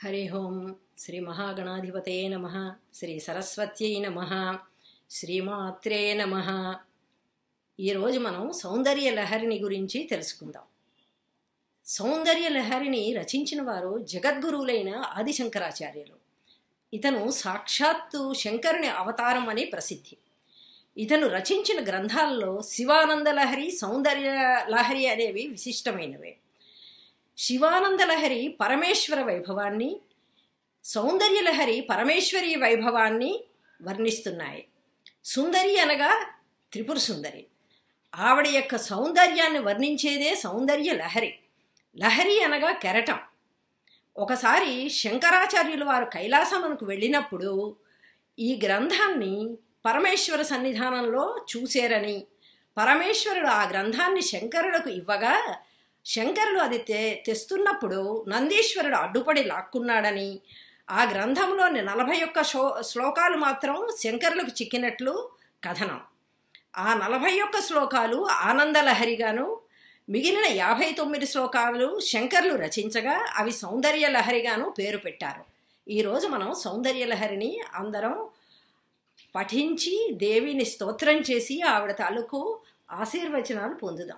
హరి ఓం శ్రీ మహాగణాధిపతే నమః. శ్రీ సరస్వత్యై నమః. శ్రీమాత్రే నమః. ఈరోజు మనం సౌందర్య లహరిని గురించి తెలుసుకుందాం. సౌందర్య లహరిని రచించిన వారు జగద్గురువులైన ఆదిశంకరాచార్యులు. ఇతను సాక్షాత్తు శంకరుని అవతారం అని ప్రసిద్ధి. ఇతను రచించిన గ్రంథాల్లో శివానంద లహరి, సౌందర్య లహరి అనేవి విశిష్టమైనవే. శివానంద లహరి పరమేశ్వర వైభవాన్ని, సౌందర్య లహరి పరమేశ్వరి వైభవాన్ని వర్ణిస్తున్నాయి. సుందరి అనగా త్రిపుర సుందరి. ఆవిడ యొక్క సౌందర్యాన్ని వర్ణించేదే సౌందర్య లహరి. లహరి అనగా కెరటం. ఒకసారి శంకరాచార్యులు వారు కైలాసమునకు వెళ్ళినప్పుడు ఈ గ్రంథాన్ని పరమేశ్వర సన్నిధానంలో చూశారని, పరమేశ్వరుడు ఆ గ్రంథాన్ని శంకరులకు ఇవ్వగా శంకరుడు అది తెస్తున్నప్పుడు నందీశ్వరుడు అడ్డుపడి లాక్కున్నాడని, ఆ గ్రంథంలోని 41 శ్లోకాలు మాత్రం శంకరులకు చిక్కినట్లు కథనం. ఆ 41 శ్లోకాలు ఆనందలహరిగాను, మిగిలిన 59 శ్లోకాలు శంకరులు రచించగా అవి సౌందర్య లహరిగాను పేరు పెట్టారు. ఈరోజు మనం సౌందర్య లహరిని అందరం పఠించి దేవిని స్తోత్రం చేసి ఆవిడ తాలూకు ఆశీర్వచనాలు పొందుదాం.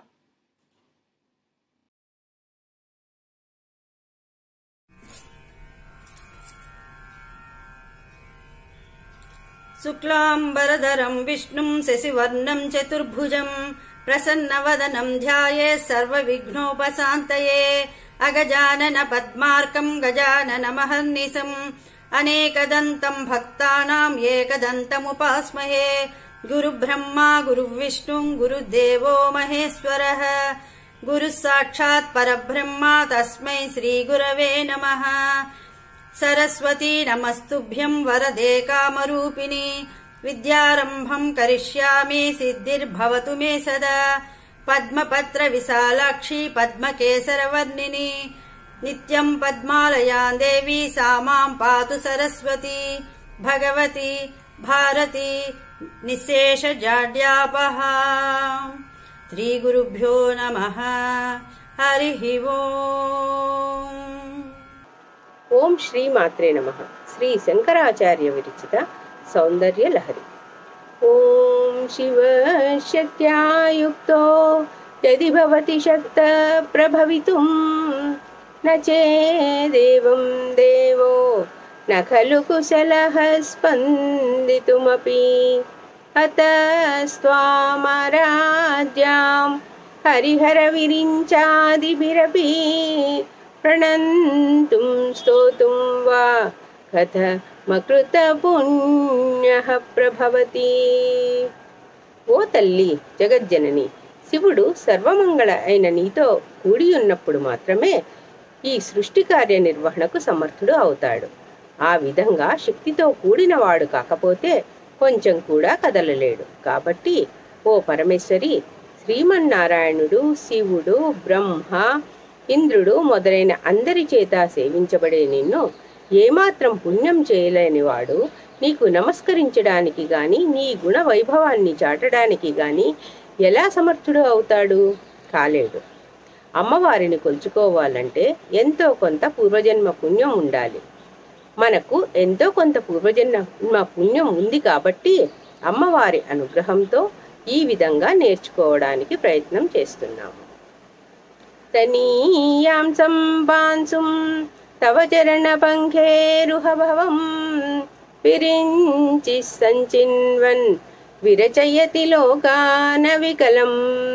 శుక్లాంబరధరం విష్ణుం శశివర్ణం చతుర్భుజం ప్రసన్నవదనం ధ్యాయేత్ సర్వవిఘ్నోపశాంతయే. అగజానన పద్మార్కం గజాననమహర్నిశం అనేకదంతం భక్తానాం ఏకదంతముపాస్మహే. గురుబ్రహ్మా గురుర్విష్ణు గురుదేవో మహేశ్వరః. గురుః సాక్షాత్ పరబ్రహ్మ తస్మై శ్రీగురవే నమః. సరస్వతీ నమస్తుభ్యం వరదే కామరూపిణి. విద్యారంభం కరిష్యామి సిద్ధిర్భవతు మే సదా. పద్మపత్ర విశాలాక్షి పద్మకేసరవర్ణిని. నిత్యం పద్మాలయాం దేవి సా మాం పాతు సరస్వతి. భగవతి భారతి నిశేష జాడ్యాపహ. శ్రీ గురుభ్యో నమః. హరి ఓం. ఓం శ్రీ మాత్రే నమః. శ్రీ శంకరాచార్య విరచిత సౌందర్య లహరి. ఓం శివ శక్త్యాయుక్తో యది భవతి శక్త ప్రభవితుం న చేదేవం దేవో న ఖలు కుశలః స్పందితుమపి. అతస్త్వామారాధ్యాం హరిహర విరించాదిభిరపి ప్రణంతుం స్తోతుం వా కథమకృత పుణ్యః ప్రభవతి. ఓ తల్లి జగజ్జనని, శివుడు సర్వమంగళ అయిన నీతో కూడి ఉన్నప్పుడు మాత్రమే ఈ సృష్టి కార్య నిర్వహణకు సమర్థుడు అవుతాడు. ఆ విధంగా శక్తితో కూడినవాడు కాకపోతే కొంచెం కూడా కదలలేడు. కాబట్టి ఓ పరమేశ్వరి, శ్రీమన్నారాయణుడు, శివుడు, బ్రహ్మ, ఇంద్రుడు మొదలైన అందరి చేత సేవించబడే నిన్ను ఏమాత్రం పుణ్యం చేయలేనివాడు నీకు నమస్కరించడానికి గాని, నీ గుణ వైభవాన్ని చాటడానికి గాని ఎలా సమర్థుడు అవుతాడు? కాలేడు. అమ్మవారిని కొలుచుకోవాలంటే ఎంతో కొంత పూర్వజన్మ పుణ్యం ఉండాలి. మనకు ఎంతో కొంత పూర్వజన్మ పుణ్యం ఉంది కాబట్టి అమ్మవారి అనుగ్రహంతో ఈ విధంగా నేర్చుకోవడానికి ప్రయత్నం చేస్తున్నాము. తనీయాం సంపాంసుం తవ చరణ పంఖేరుహభవం విరించి సంచిన్వన్ విరచయతి లోకాన వికలం.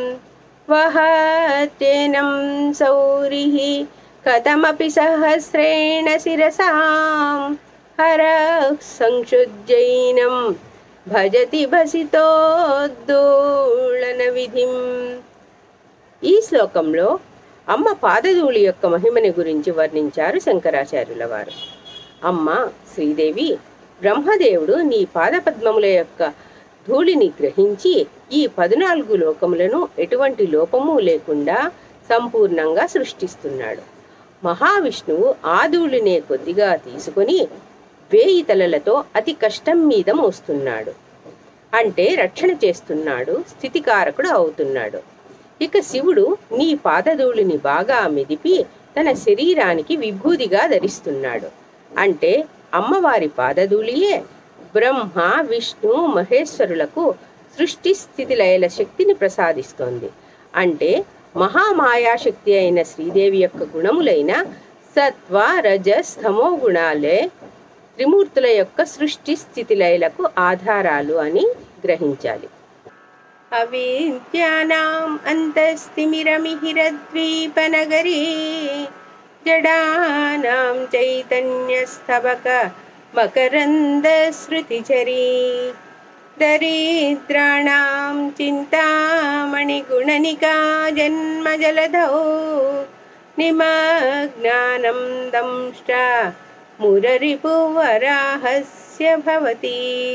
వహత్యేనం సౌరిః కథమపి సహస్రేణ శిరసాం హరః సంక్షుజ్జైనం భజతి భసితోద్దోళన విధిం. ఈ శ్లోకంలో అమ్మ పాదధూళి యొక్క మహిమని గురించి వర్ణించారు శంకరాచార్యుల వారు. అమ్మ శ్రీదేవి, బ్రహ్మదేవుడు నీ పాదపద్మముల యొక్క ధూళిని గ్రహించి ఈ 14 లోకములను ఎటువంటి లోపము లేకుండా సంపూర్ణంగా సృష్టిస్తున్నాడు. మహావిష్ణువు ఆ ధూళినే కొద్దిగా తీసుకొని 1000 తలలతో అతి కష్టం మీద మోస్తున్నాడు. అంటే రక్షణ చేస్తున్నాడు, స్థితికారకుడు అవుతున్నాడు. ఇక శివుడు నీ పాదధూళిని బాగా మెదిపి తన శరీరానికి విభూదిగా ధరిస్తున్నాడు. అంటే అమ్మవారి పాదధూళియే బ్రహ్మ, విష్ణు, మహేశ్వరులకు సృష్టి స్థితి లయల శక్తిని ప్రసాదిస్తోంది. అంటే మహామాయాశక్తి అయిన శ్రీదేవి యొక్క గుణములైన సత్వ, రజస్, తమో గుణాలే త్రిమూర్తుల యొక్క సృష్టి స్థితి లయలకు ఆధారాలు అని గ్రహించాలి. అవిద్యానాం అంతస్తిమిరమిహిరద్వీపనగరీ జడానాం చైతన్యస్తబక మకరంద స్మృతిచరీ దరిద్రాణాం చింతామణిగుణనికా జన్మజలధౌ నిమగ్నానం దంష్ట మురరిపువరాహస్య భవతి.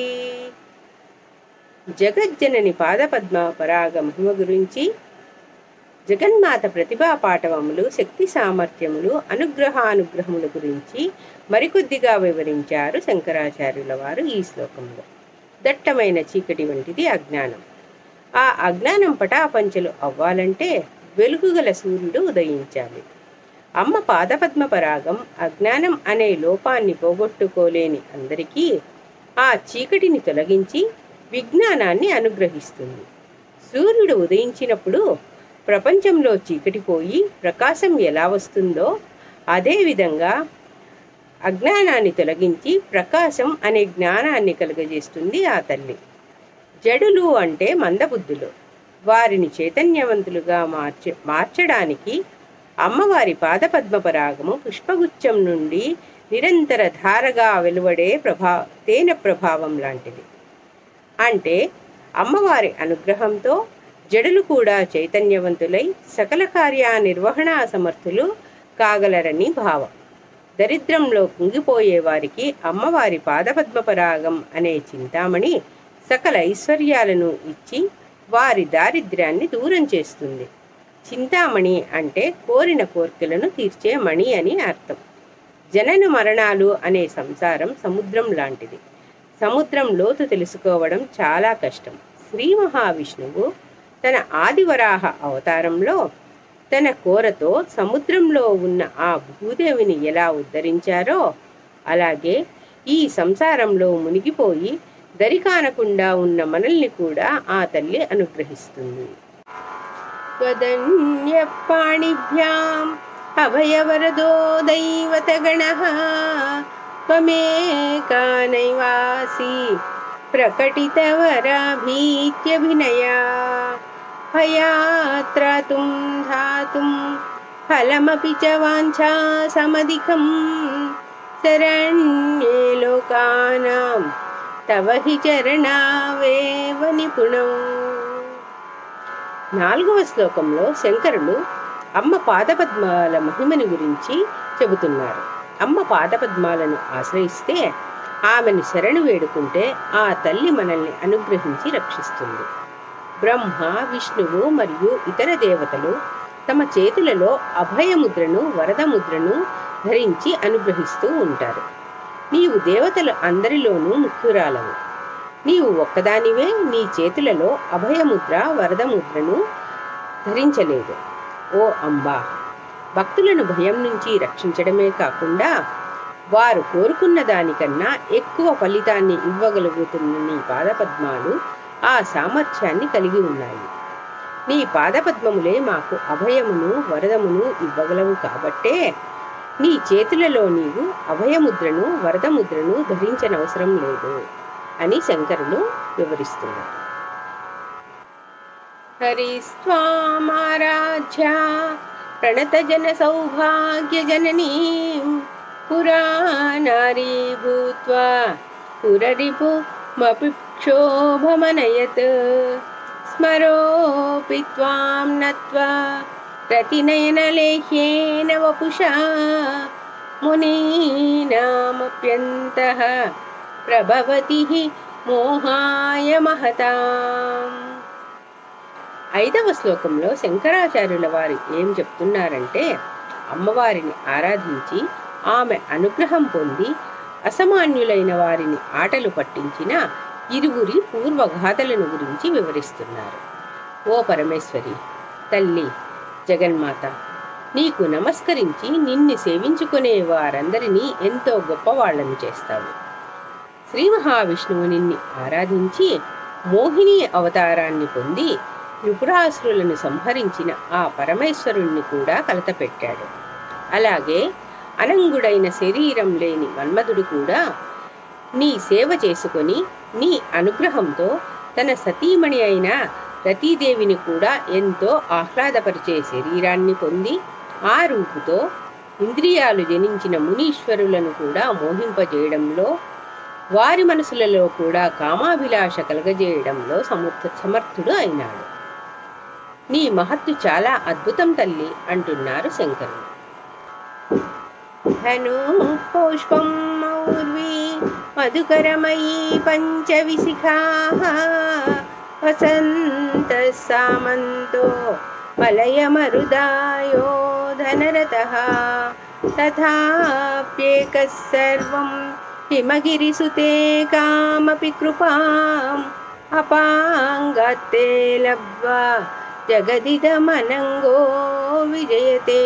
జగజ్జనని పాదపద్మ పరాగ మహిమ గురించి, జగన్మాత ప్రతిభా పాటవములు, శక్తి సామర్థ్యములు, అనుగ్రహానుగ్రహముల గురించి మరికొద్దిగా వివరించారు శంకరాచార్యుల వారు ఈ శ్లోకంలో. దట్టమైన చీకటి వంటిది అజ్ఞానం. ఆ అజ్ఞానం పటాపంచలు అవ్వాలంటే వెలుగుగల సూర్యుడు ఉదయించాలి. అమ్మ పాదపద్మ పరాగం అజ్ఞానం అనే లోపాన్ని పోగొట్టుకోలేని అందరికీ ఆ చీకటిని తొలగించి విజ్ఞానాన్ని అనుగ్రహిస్తుంది. సూర్యుడు ఉదయించినప్పుడు ప్రపంచంలో చీకటి పోయి ప్రకాశం ఎలా వస్తుందో అదేవిధంగా అజ్ఞానాన్ని తొలగించి ప్రకాశం అనే జ్ఞానాన్ని కలుగజేస్తుంది ఆ తల్లి. జడులు అంటే మందబుద్ధులు, వారిని చైతన్యవంతులుగా మార్చడానికి అమ్మవారి పాదపద్మ పరాగము పుష్పగుచ్చం నుండి నిరంతర ధారగా వెలువడే తేనె ప్రభావం లాంటిది. అంటే అమ్మవారి అనుగ్రహంతో జడులు కూడా చైతన్యవంతులై సకల కార్యనిర్వహణా సమర్థులు కాగలరని భావం. దరిద్రంలో కుంగిపోయే వారికి అమ్మవారి పాదపద్మ పరాగం అనే చింతామణి సకల ఐశ్వర్యాలను ఇచ్చి వారి దారిద్ర్యాన్ని దూరం చేస్తుంది. చింతామణి అంటే కోరిన కోర్కెలను తీర్చే మణి అని అర్థం. జనన మరణాలు అనే సంసారం సముద్రం లాంటిది. సముద్రం లోతు తెలుసుకోవడం చాలా కష్టం. శ్రీ మహావిష్ణువు తన ఆదివరాహ అవతారంలో తన కోరతో సముద్రంలో ఉన్న ఆ భూదేవిని ఎలా ఉద్ధరించారో అలాగే ఈ సంసారంలో మునిగిపోయి దరికానకుండా ఉన్న మనల్ని కూడా ఆ తల్లి అనుగ్రహిస్తుంది. త్వదన్యపాణిభ్యాం అభయవరదో దైవతగణః త్వమేకానైవాసి ప్రకటితవరాభీత్యభినయా భయాత్రాతుం ధాతుం ఫలమపి చ వాంఛా సమధికం శరణ్యే లోకానాం తవ హి చరణావేవ నిపుణం. 4వ శ్లోకంలో శంకరులు అమ్మ పాదపద్మాల మహిమని గురించి చెబుతున్నారు. అమ్మ పాదపద్మాలను ఆశ్రయిస్తే, ఆమెను శరణు వేడుకుంటే ఆ తల్లి మనల్ని అనుగ్రహించి రక్షిస్తుంది. బ్రహ్మ, విష్ణువు మరియు ఇతర దేవతలు తమ చేతులలో అభయముద్రను, వరదముద్రను ధరించి అనుగ్రహిస్తూ ఉంటారు. నీవు దేవతలు అందరిలోనూ ముఖ్యురాలవు. నీవు ఒక్కదానివే నీ చేతులలో అభయముద్ర, వరదముద్రను ధరించలేదు. ఓ అంబా, భక్తులను భయం నుంచి రక్షించడమే కాకుండా వారు కోరుకున్న దానికన్నా ఎక్కువ ఫలితాన్ని ఇవ్వగలుగుతున్న నీ పాదపద్మాలు ఆ సామర్థ్యాన్ని కలిగి ఉన్నాయి. నీ పాదపద్మములే మాకు అభయమును, వరదమును ఇవ్వగలవు కాబట్టే నీ చేతులలో నీవు అభయముద్రను, వరదముద్రను ధరించనవసరం లేదు అని శంకరులు వివరిస్తున్నారు. హరిస్వామారాధ్య ప్రణతజన సౌభాగ్య జననీం పురానారీ భూత్వా పురరిపు మపిక్షోభమనయత్ స్మరోపి త్వాం నత్వా రతినయనలేహ్యేన వపుషా మునీనామప్యంతః ప్రభవతి మోహాయ మహతాం. 5వ శ్లోకంలో శంకరాచార్యుల వారు ఏం చెప్తున్నారంటే, అమ్మవారిని ఆరాధించి ఆమె అనుగ్రహం పొంది అసామాన్యులైన వారిని ఆటలు పట్టించిన ఇరువురి పూర్వగాథలను గురించి వివరిస్తున్నారు. ఓ పరమేశ్వరి, తల్లి, జగన్మాత, నీకు నమస్కరించి నిన్ను సేవించుకునే వారందరినీ ఎంతో గొప్పవాళ్లను చేస్తావు. శ్రీ మహావిష్ణువు నిన్ను ఆరాధించి మోహిని అవతారాన్ని పొంది త్రిపురాసురులను సంహరించిన ఆ పరమేశ్వరుణ్ణి కూడా కలతపెట్టాడు. అలాగే అనంగుడైన శరీరం లేని మన్మధుడు కూడా నీ సేవ చేసుకొని నీ అనుగ్రహంతో తన సతీమణి అయిన రతీదేవిని కూడా ఎంతో ఆహ్లాదపరిచే శరీరాన్ని పొంది ఆ రూపుతో ఇంద్రియాలు జనించిన మునీశ్వరులను కూడా మోహింపజేయడంలో, వారి మనసులలో కూడా కామాభిలాష కలగజేయడంలో సమర్థుడు అయినాడు. నీ మహత్తు చాలా అద్భుతం తల్లి అంటున్నారు శంకరులు. ధను పుష్పం మౌర్వి మధుకరమయీ పంచవిశిఖా వసంత సామంతో మలయమరుదాయో ధనరతః తథాప్యేకः సర్వం హిమగిరిసుతే కామపి కృపాం అపాంగతే లబ్ధ్వా జగదిదమనంగో విజయతే.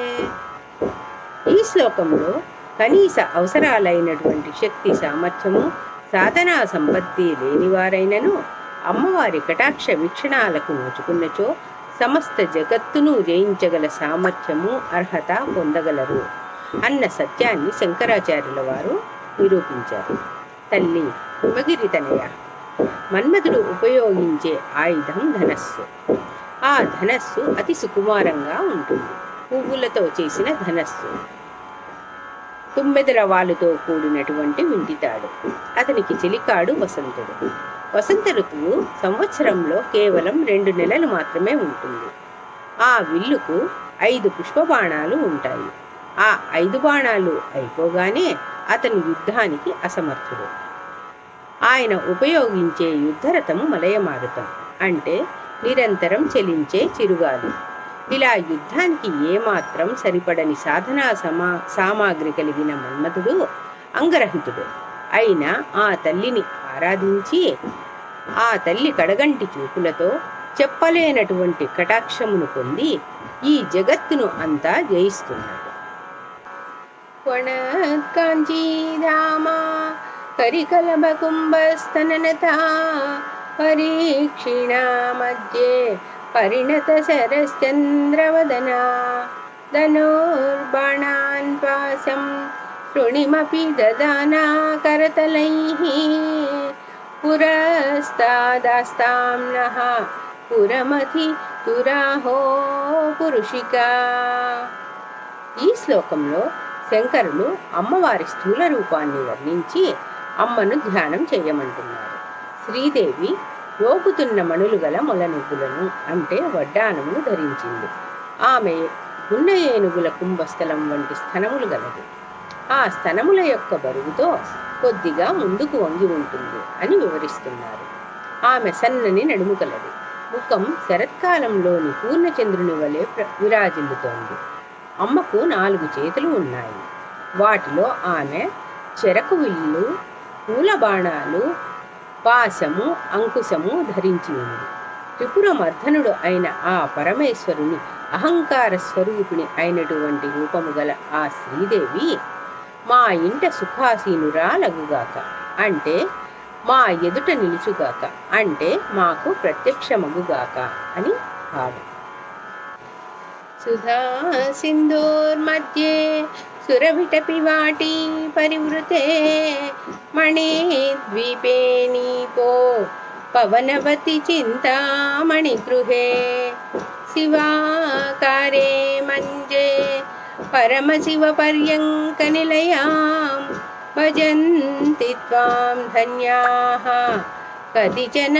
ఈ శ్లోకంలో కనీస అవసరాలైనటువంటి శక్తి సామర్థ్యము సాధనా సంపత్తి లేనివారైనను అమ్మవారి కటాక్ష వీక్షణాలకు నోచుకున్నచో సమస్త జగత్తును జయించగల సామర్థ్యము అర్హత పొందగలరు అన్న సత్యాన్ని శంకరాచార్యుల వారు నిరూపించారు. తల్లి హిమగిరి తనయ, మన్మధుడు ఉపయోగించే ఆయుధం ధనస్సు. ఆ ధనస్సు అతి సుకుమారంగా ఉంటుంది. పువ్వులతో చేసిన ధనస్సు, తుమ్మెదల వాలుతో కూడినటువంటి వింటితాడు. అతనికి చెలికాడు వసంతుడు. వసంత ఋతువు సంవత్సరంలో కేవలం 2 నెలలు మాత్రమే ఉంటుంది. ఆ విల్లుకు 5 పుష్పబాణాలు ఉంటాయి. ఆ 5 బాణాలు అయిపోగానే అతను యుద్ధానికి అసమర్థుడు. ఆయన ఉపయోగించే యుద్ధరథము మలయమారుతం, అంటే నిరంతరం చెలించే చిరుగాలి. ఇలా యుద్ధానికి ఏమాత్రం సరిపడని సాధనా సామాగ్రి కలిగిన మన్మధుడు అంగరహితుడు. అయినా ఆ తల్లిని ఆరాధించి ఆ తల్లి కడగంటి చూపులతో చెప్పలేనటువంటి కటాక్షమును పొంది ఈ జగత్తును అంతా జయిస్తున్నాడు. కాంచీధామా కరికలభకుంభస్తననతా పరీక్షిణా మధ్యే పరిణత శరశ్చంద్రవదనా ధనుర్బాణాన్ పాశం శృణిమపి దదానా కరతలైః పురస్తాదాస్తాం నః పురమథి తురాహో పురుషికా. ఈ శ్లోకంలో శంకరులు అమ్మవారి స్థూల రూపాన్ని వర్ణించి అమ్మను ధ్యానం చేయమంటున్నారు. శ్రీదేవి రోగుతున్న మణులు గల మొలనుగ్గులను, అంటే వడ్డానమును ధరించింది. ఆమె గుండ ఏనుగుల కుంభస్థలం వంటి స్థనములు గలదు. ఆ స్థనముల యొక్క బరువుతో కొద్దిగా ముందుకు వంగి ఉంటుంది అని వివరిస్తున్నారు. ఆమె సన్నని నడుము కలది. ముఖం శరత్కాలంలోని పూర్ణచంద్రుని వలె విరాజిల్లుతోంది. అమ్మకు 4 చేతులు ఉన్నాయి. వాటిలో ఆమె చెరకు విల్లు, పూల బాణాలు, పాశము, అంకుశము ధరించి ఉంది. త్రిపుర మర్ధనుడు అయిన ఆ పరమేశ్వరుని అహంకార స్వరూపిణి అయినటువంటి రూపము గల ఆ శ్రీదేవి మా ఇంట సుఖాసీనురాలగుగాక, అంటే మా ఎదుట నిలుచుగాక, అంటే మాకు ప్రత్యక్షమగుగాక అని భావం. సుధా సింధూర్మధ్యే సురభిటపి వాటి పరివృతే మణిద్వీపే నీపో పవనవతి చింతామణి గృహే శివాకారే మంజే పరమశివ పర్యంక నిలయాం భజంతి త్వాం ధన్యాః కదిచన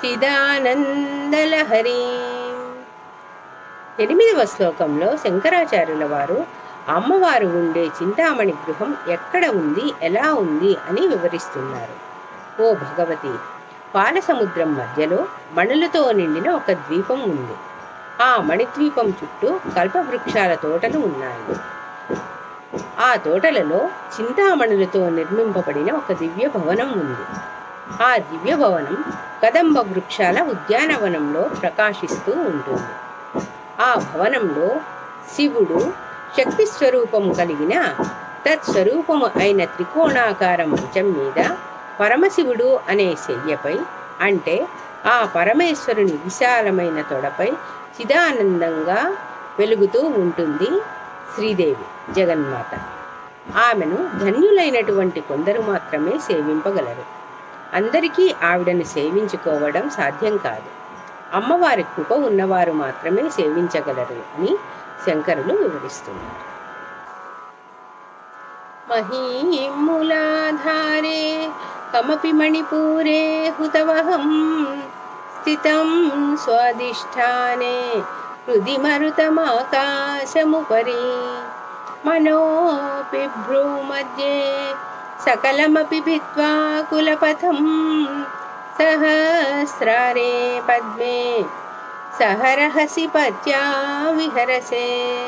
చిదానందలహరీం. 8వ శ్లోకంలో శంకరాచార్యుల వారు అమ్మవారు ఉండే చింతామణి గృహం ఎక్కడ ఉంది, ఎలా ఉంది అని వివరిస్తున్నారు. ఓ భగవతి, పాలసముద్రం మధ్యలో మణులతో నిండిన ఒక ద్వీపం ఉంది. ఆ మణిద్వీపం చుట్టూ కల్పవృక్షాల తోటలు ఉన్నాయి. ఆ తోటలలో చింతామణులతో నిర్మింపబడిన ఒక దివ్య భవనం ఉంది. ఆ దివ్య భవనం కదంబ వృక్షాల ఉద్యానవనంలో ప్రకాశిస్తూ ఉంటుంది. ఆ భవనంలో శివుడు శక్తి స్వరూపము కలిగిన తత్స్వరూపము అయిన త్రికోణాకార మంచం మీద పరమశివుడు అనే శయ్యపై, అంటే ఆ పరమేశ్వరుని విశాలమైన తొడపై చిదానందంగా వెలుగుతూ ఉంటుంది శ్రీదేవి జగన్మాత. ఆమెను ధన్యులైనటువంటి కొందరు మాత్రమే సేవింపగలరు. అందరికీ ఆవిడను సేవించుకోవడం సాధ్యం కాదు. అమ్మవారి కృప ఉన్నవారు మాత్రమే సేవించగలరు అని శంకరులు వివరిస్తున్నారు. మహీమూలాధారే కమపి మణిపూరే హుతవహం స్థితం స్వాదిష్టానే హృది మరుతమాకాశముపరి మనోపి భ్రూమధ్యే సకలమపి భిత్వా కులపథం సహస్రారే పద్మే సహరహసి పత్యా విహరసే.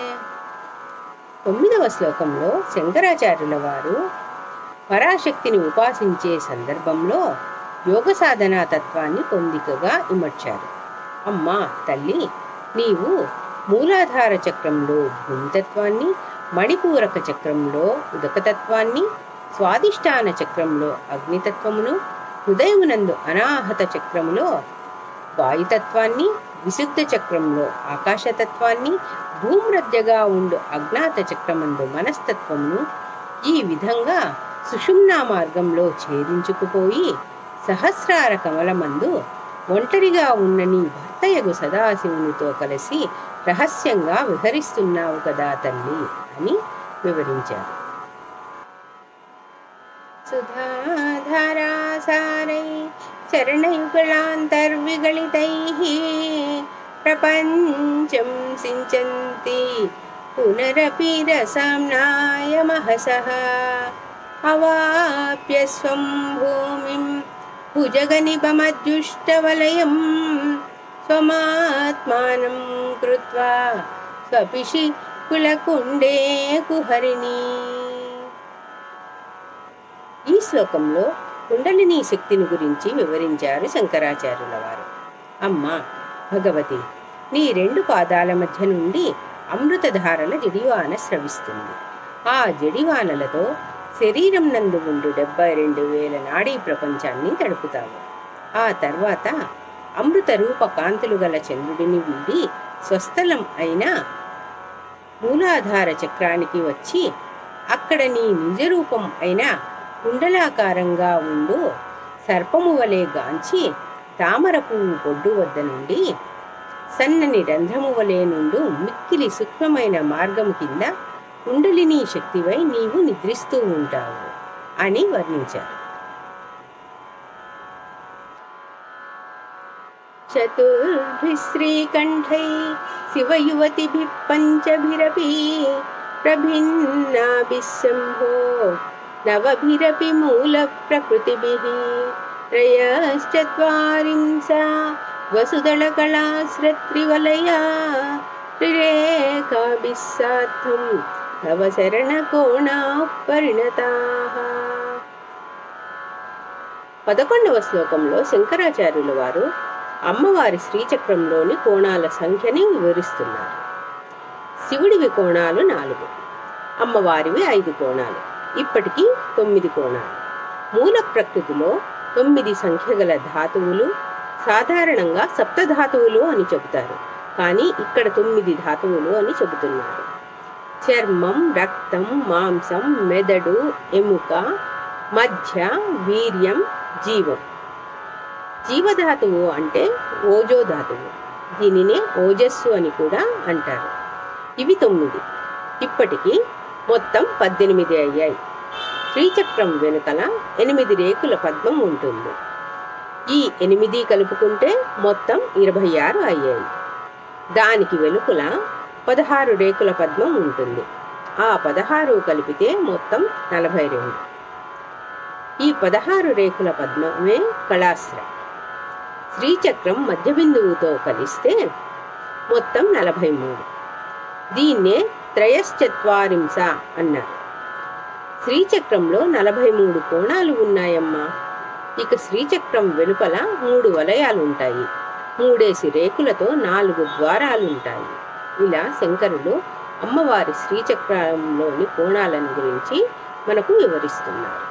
9వ శ్లోకంలో శంకరాచార్యుల వారు పరాశక్తిని ఉపాసించే సందర్భంలో యోగ సాధనా తత్వాన్ని పొందికగా ఇమర్చారు. అమ్మా తల్లి, నీవు మూలాధార చక్రంలో భూమితత్వాన్ని, మణిపూరక చక్రంలో ఉదకతత్వాన్ని, స్వాదిష్టాన చక్రంలో అగ్నితత్వమును, హృదయమునందు అనాహత చక్రములో వాయుతత్వాన్ని, విశుద్ధ చక్రంలో ఆకాశతత్వాన్ని, భూమ్రజ్యగా ఉండు అజ్ఞాత చక్రమందు మనస్తత్వమును ఈ విధంగా సుషుమ్నా మార్గంలో ఛేదించుకుపోయి సహస్రార కమలమందు ఒంటరిగా ఉన్న నీ భర్తయగు సదాశివునితో కలిసి రహస్యంగా విహరిస్తున్నావు కదా తల్లి అని వివరించారు. సుధాధారాసారై చరణయుగళాంతర్విగళితైః ప్రపంచం సించంతి పునరపి రసామ్నాయ మహసః అవాప్య స్వం భూమిం భుజగనిపమద్యుష్టవలయం స్వమాత్మానం కృత్వా స్వపిషి కులకుండే కుహరిణి. ఈ శ్లోకంలో కుండలిని శక్తిని గురించి వివరించారు శంకరాచార్యుల వారు. అమ్మా భగవతి, నీ 2 పాదాల మధ్య నుండి అమృతధారల జడివాన స్రవిస్తుంది. ఆ జడివానలతో శరీరం నందు ఉండు 72,000 నాడీ ప్రపంచాన్ని తడుపుతావు. ఆ తర్వాత అమృత రూప కాంతులు గల చంద్రుడిని వీడి స్వస్థలం అయిన మూలాధార చక్రానికి వచ్చి అక్కడ నీ నిజరూపం అయిన కుండలాకారంగా ఉండు సర్పము వలె గాంచి తామర పువ్వు పొడ్డు వద్ద నుండి సన్నని రంధ్రము వలె నుండు మిక్కిలి సూక్ష్మమైన మార్గము కింద కుండలిని శక్తివై నీవు నిద్రిస్తూ ఉంటావు అని వర్ణించారు. చతుర్భిశ్రీకంఠై శివయువతిభిః పంచభిరపి ప్రభిన్నాభిశంభో నవభిరపి మూల ప్రకృతిభిః త్రయశ్చత్వారింశా వసుదళకళాశ్రత్రివలయా త్రిరేకాభిస్సార్థం నవశరణకోణాః పరిణతాః. 11వ శ్లోకంలో శంకరాచార్యుల వారు అమ్మవారి శ్రీచక్రంలోని కోణాల సంఖ్యని వివరిస్తున్నారు. శివుడివి కోణాలు 4, అమ్మవారివి 5 కోణాలు, ఇప్పటికీ 9 కోణాలు. మూల ప్రకృతిలో 9 సంఖ్య గల ధాతువులు సాధారణంగా సప్తధాతువులు అని చెబుతారు, కానీ ఇక్కడ 9 ధాతువులు అని చెబుతున్నారు. చర్మం, రక్తం, మాంసం, మెదడు, ఎముక, మధ్య, వీర్యం, జీవం. జీవధాతువు అంటే ఓజోధాతువు, దీనినే ఓజస్సు అని కూడా అంటారు. ఇవి 9, ఇప్పటికీ మొత్తం 18 అయ్యాయి. శ్రీచక్రం వెనుకల 8 రేకుల పద్మం ఉంటుంది. ఈ 8 కలుపుకుంటే మొత్తం 26 అయ్యాయి. దానికి వెలుపల 16 రేకుల పద్మం ఉంటుంది. ఆ 16 కలిపితే మొత్తం 42. ఈ 16 రేకుల పద్మమే కళాశ్ర. శ్రీచక్రం మధ్య బిందువుతో కలిస్తే మొత్తం 43. దీన్నే త్రయశ్చత్వారింశ అన్నారు. శ్రీచక్రంలో 43 కోణాలు ఉన్నాయమ్మా. ఇక శ్రీచక్రం వెలుపల 3 వలయాలుంటాయి. 3 రేకులతో 4 ద్వారాలుంటాయి. ఇలా శంకరులు అమ్మవారి శ్రీచక్రంలోని కోణాలను గురించి మనకు వివరిస్తున్నారు.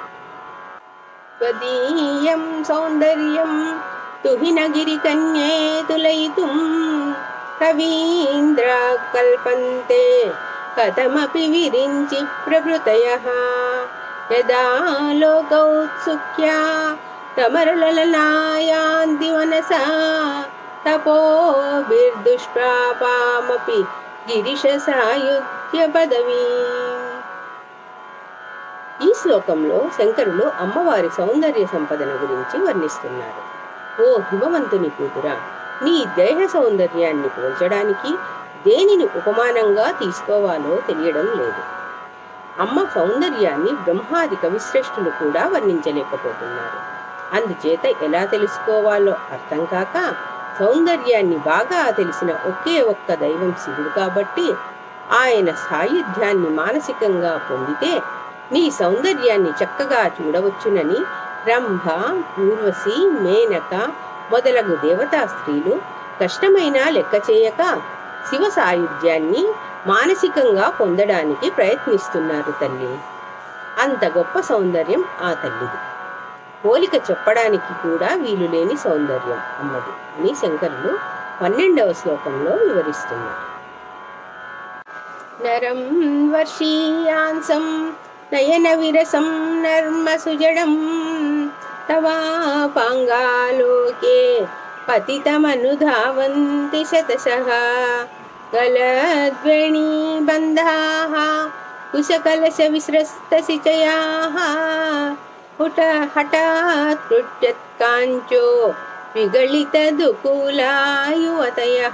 స్వదీయం సౌందర్యం తుహినగిరి కన్యే తులయితుం కవీంద్ర కల్పంతే కథమపి విరించి ప్రభృతయః యదా లోకౌత్సుక్యా తమరలలనాయాంతి మనసా తపోభిర్దుష్ప్రాపామపి గిరిశ సాయుధ్య పదవీ. ఈ శ్లోకంలో శంకరులు అమ్మవారి సౌందర్య సంపదన గురించి వర్ణిస్తున్నారు. ఓ హిమవంతుని కూతురా, నీ దేహ సౌందర్యాన్ని పోల్చడానికి దేనిని ఉపమానంగా తీసుకోవాలో తెలియడం లేదు. అమ్మ సౌందర్యాన్ని బ్రహ్మాది కవిశ్రేష్ఠులు కూడా వర్ణించలేకపోతున్నారు. అందుచేత ఎలా తెలుసుకోవాలో అర్థం కాక సౌందర్యాన్ని బాగా తెలిసిన ఒకే ఒక్క దైవం శివుడు కాబట్టి ఆయన సాయుధ్యాన్ని మానసికంగా పొందితే నీ సౌందర్యాన్ని చక్కగా చూడవచ్చునని రంభ, ఊర్వశి, మేనక మొదలగు దేవతా స్త్రీలు కష్టమైనా లెక్క చేయక శివ సాయుధ్యాన్ని మానసికంగా పొందడానికి ప్రయత్నిస్తున్నారు తల్లి. అంత గొప్ప సౌందర్యం ఆ తల్లిది. పోలిక చెప్పడానికి కూడా వీలులేని సౌందర్యం అమ్మది అని శంకరులు 12వ శ్లోకంలో వివరిస్తున్నారు. నరం వర్షీయాంసం నయన విరసం నర్మ సుజడం తవాపాంగాలోకే పతితమనుధావంతి శతశః గలద్వేణీ బంధాః కుశకలశ విస్రస్తసిచయాః హఠాత్ కృట్యత్కాంచో విగళిత దుకూలాయువతయః.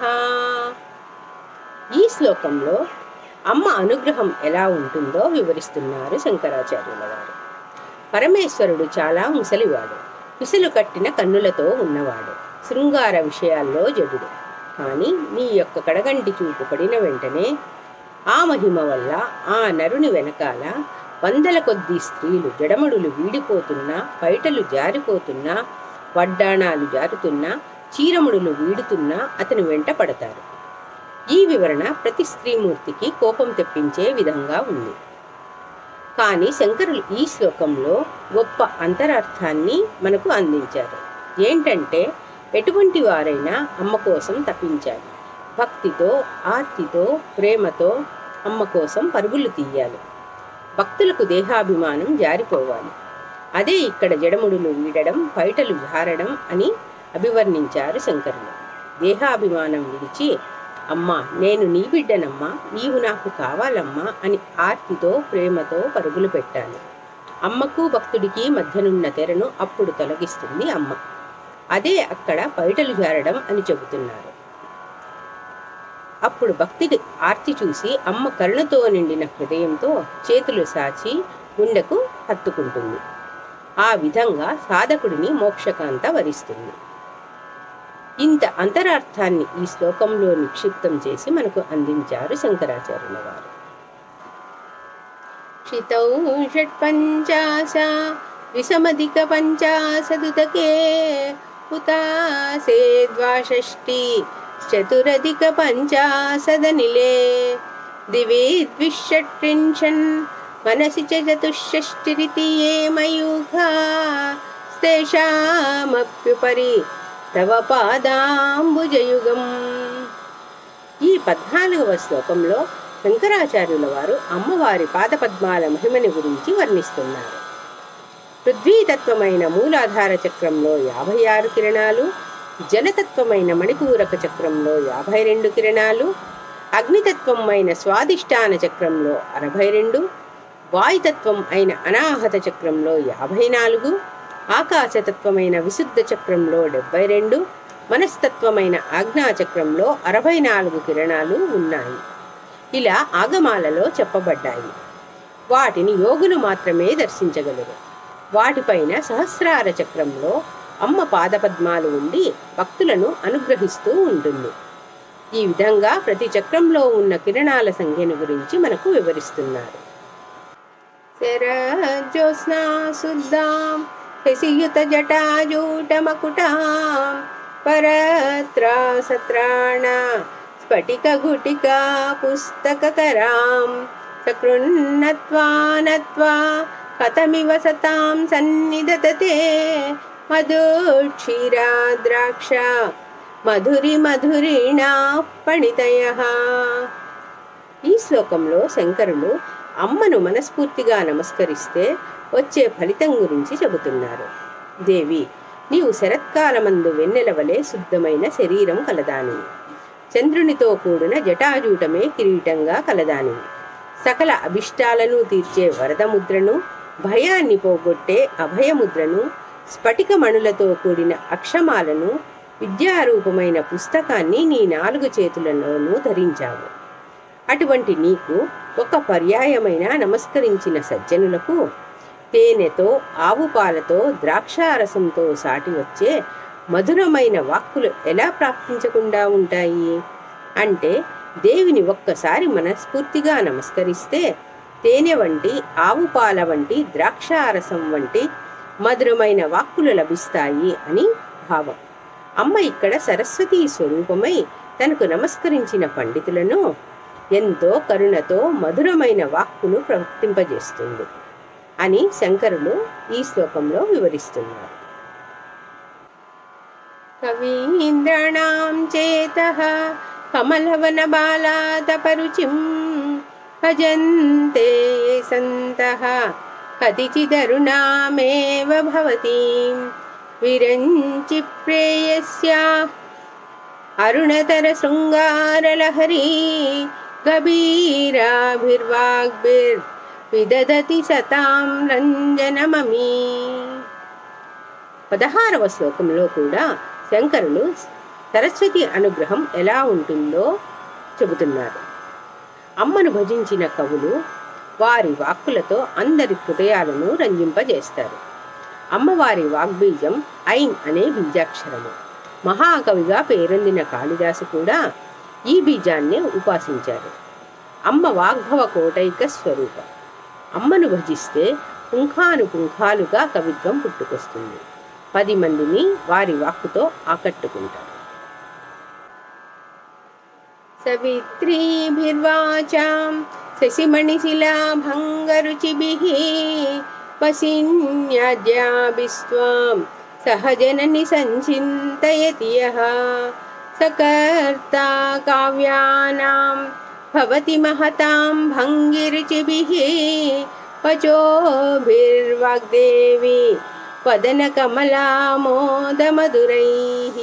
ఈ శ్లోకంలో అమ్మ అనుగ్రహం ఎలా ఉంటుందో వివరిస్తున్నారు శంకరాచార్యుల వారు. పరమేశ్వరుడు చాలా ముసలివాడు, పిసలు కట్టిన కన్నులతో ఉన్నవాడు, శృంగార విషయాల్లో జడుడు. కానీ నీ యొక్క కడగంటి చూపు పడిన వెంటనే ఆ మహిమ వల్ల ఆ నరుని వెనకాల వందల కొద్దీ స్త్రీలు జడమడులు వీడిపోతున్నా, పైటలు జారిపోతున్నా, వడ్డాణాలు జారుతున్నా, చీరముడులు వీడుతున్నా అతని వెంట పడతారు. ఈ వివరణ ప్రతి స్త్రీమూర్తికి కోపం తెప్పించే విధంగా ఉంది. కానీ శంకరులు ఈ శ్లోకంలో గొప్ప అంతరార్థాన్ని మనకు అందించారు. ఏంటంటే ఎటువంటి వారైనా అమ్మ కోసం తపించాలి. భక్తితో, ఆర్తితో, ప్రేమతో అమ్మ కోసం పరుగులు తీయాలి. భక్తులకు దేహాభిమానం జారిపోవాలి. అదే ఇక్కడ జడముడులు వీడడం, పైటలు జారడం అని అభివర్ణించారు శంకరులు. దేహాభిమానం విడిచి అమ్మా నేను నీ బిడ్డనమ్మా, నీవు నాకు కావాలమ్మా అని ఆర్తితో, ప్రేమతో పరుగులు పెట్టాలి. అమ్మకు భక్తుడికి మధ్యనున్న తెరను అప్పుడు తొలగిస్తుంది అమ్మ. అదే అక్కడ పైటలు జారడం అని చెబుతున్నారు. అప్పుడు భక్తుడి ఆర్తి చూసి అమ్మ కరుణతో నిండిన హృదయంతో చేతులు సాచి గుండెకు హత్తుకుంటుంది. ఆ విధంగా సాధకుడిని మోక్షకాంత వరిస్తుంది. ఇంత అంతరార్థాన్ని ఈ శ్లోకంలో నిక్షిప్తం చేసి మనకు అందించారు శంకరాచార్యుల వారు. క్షితౌ షట్పంచాశా విషమధిక పంచాశదుతకే ఉతాసే ద్వాషష్టి చతురధిక పంచాశదనిలే దివి ద్విషట్ట్రింశన్ మనసి చతుషష్టిరితి ఏ మయూఖా తేషామప్యుపరి తవ పాదాంబుజయుగం. ఈ 14వ శ్లోకంలో శంకరాచార్యుల వారు అమ్మవారి పాదపద్మాల మహిమని గురించి వర్ణిస్తున్నారు. పృథ్వీతత్వమైన మూలాధార చక్రంలో 56 కిరణాలు, జలతత్వమైన మణిపూరక చక్రంలో 52 కిరణాలు, అగ్నితత్వమైన స్వాదిష్టాన చక్రంలో 62, వాయుతత్వం అయిన అనాహత చక్రంలో 54, ఆకాశతత్వమైన విశుద్ధ చక్రంలో 72, మనస్తత్వమైన ఆజ్ఞాచక్రంలో 64 కిరణాలు ఉన్నాయి. ఇలా ఆగమాలలో చెప్పబడ్డాయి. వాటిని యోగులు మాత్రమే దర్శించగలరు. వాటిపైన సహస్రార చక్రంలో అమ్మ పాదపద్మాలు ఉండి భక్తులను అనుగ్రహిస్తూ ఉంటుంది. ఈ విధంగా ప్రతి చక్రంలో ఉన్న కిరణాల సంఖ్యను గురించి మనకు వివరిస్తున్నారు. శరజ్యోత్స్నా శుద్ధాం శశియుత జటాజూటమకుటాం పరత్రా సత్రాణ స్ఫటికగుటికా పుస్తకకరాం సకృన్నత్వా నత్వా కథమివ సతాం సన్నిధతతే మధుక్షీరా ద్రాక్ష మధురిణా పణితయః. ఈ శ్లోకంలో శంకరులు అమ్మను మనస్ఫూర్తిగా నమస్కరిస్తే వచ్చే ఫలితం గురించి చెబుతున్నారు. దేవి, నీవు శరత్కాలమందు వెన్నెల వలె శుద్ధమైన శరీరం కలదానివి. చంద్రునితో కూడిన జటాజూటమే కిరీటంగా కలదానివి. సకల అభిష్టాలను తీర్చే వరదముద్రను, భయాన్ని పోగొట్టే అభయముద్రను, స్ఫటికమణులతో కూడిన అక్షమాలను, విద్యారూపమైన పుస్తకాన్ని నీ 4 చేతులలోనూ ధరించావు. అటువంటి నీకు ఒక పర్యాయమైన నమస్కరించిన సజ్జనులకు తేనెతో, ఆవు పాలతో, ద్రాక్షారసంతో సాటి వచ్చే మధురమైన వాక్కులు ఎలా ప్రాప్తించకుండా ఉంటాయి? అంటే దేవిని ఒక్కసారి మనస్ఫూర్తిగా నమస్కరిస్తే తేనె వంటి, ఆవు పాల వంటి, ద్రాక్షారసం వంటి మధురమైన వాక్కులు లభిస్తాయి అని భావం. అమ్మ ఇక్కడ సరస్వతీ స్వరూపమై తనకు నమస్కరించిన పండితులను ఎంతో కరుణతో మధురమైన వాక్కును ప్రవర్తింపజేస్తుంది అని శంకరులు ఈ శ్లోకంలో వివరిస్తున్నారు. కవీంద్రాణాం చేతః కమలవన బాలాతపరుచిం భజంతే సంతః కతిచిదరుణామేవ భవతీం విరంచి ప్రేయస్యా అరుణతర శృంగారలహరీ గభీరాభిర్వాగ్భిర్విదధతి సతాం రంజనమమీ. 16వ శ్లోకంలో కూడా శంకరులు సరస్వతి అనుగ్రహం ఎలా ఉంటుందో చెబుతున్నారు. అమ్మను భజించిన కవులు వారి వాక్కులతో అందరి హృదయాలను రంజింపజేస్తారు. అమ్మవారి వాగ్బీజం ఐం అనే బీజాక్షరము. మహాకవిగా పేరొందిన కాళిదాసు కూడా ఈ బీజాన్నే ఉపాసించారు. అమ్మ వాగ్భవ కోటైక స్వరూప. అమ్మను భజిస్తే పుంఖానుపుంఖాలుగా కవిత్వం పుట్టుకొస్తుంది. 10 మందిని వారి వాక్కుతో ఆకట్టుకుంటారు. సవిత్రీభిర్వాచాం శశిమణిశిలాభంగరుచిభిః వసిన్యాద్యాభిస్త్వాం సహజనని సంచింతయతి యః సకర్తా కావ్యానాం భవతి మహతాం భంగిరుచిభిః వచోభిర్వాగ్దేవి వదన కమలామోదమధురైః.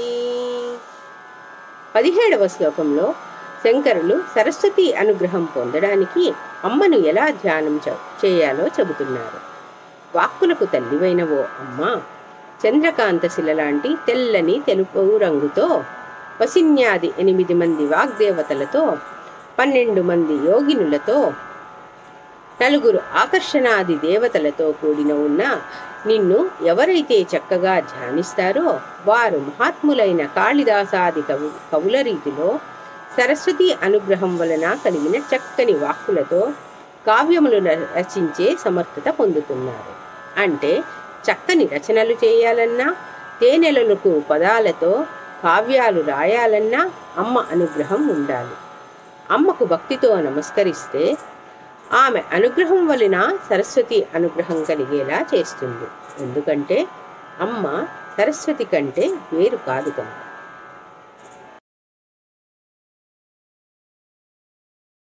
17వ శ్లోకంలో శంకరులు సరస్వతి అనుగ్రహం పొందడానికి అమ్మను ఎలా ధ్యానం చేయాలో చెబుతున్నారు. వాక్కులకు తల్లివైనవో అమ్మ, చంద్రకాంత శిల లాంటి తెల్లని తెలుపు రంగుతో, వసిన్యాది 8 మంది వాగ్దేవతలతో, 12 మంది యోగినులతో, 4 ఆకర్షణాది దేవతలతో కూడిన ఉన్న నిన్ను ఎవరైతే చక్కగా ధ్యానిస్తారో వారు మహాత్ములైన కాళిదాసాది కవుల రీతిలో సరస్వతి అనుగ్రహం వలన కలిగిన చక్కని వాక్కులతో కావ్యములు రచించే సమర్థత పొందుతున్నారు. అంటే చక్కని రచనలు చేయాలన్నా, తేనెలకు పదాలతో కావ్యాలు రాయాలన్నా అమ్మ అనుగ్రహం ఉండాలి. అమ్మకు భక్తితో నమస్కరిస్తే ఆమె అనుగ్రహం వలన సరస్వతి అనుగ్రహం కలిగేలా చేస్తుంది. ఎందుకంటే అమ్మ సరస్వతి కంటే వేరు కాదు కనుక.